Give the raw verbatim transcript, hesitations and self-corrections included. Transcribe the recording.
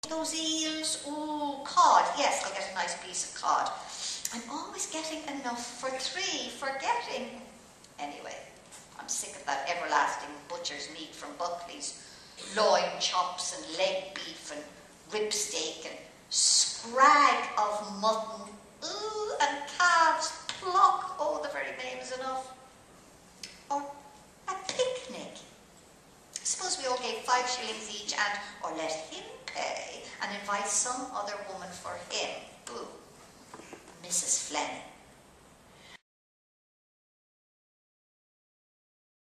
those eels, ooh, cod, yes, I'll get a nice piece of cod. I'm always getting enough for three, forgetting. Anyway, I'm sick of that everlasting butcher's meat from Buckley's. Loin chops and leg beef and rib steak and scrag of mutton, ooh, and calves block. Oh, the very name is enough. Or a picnic. Suppose we all gave five shillings each and, or let him pay and invite some other woman for him. Ooh, Missus Flanagan.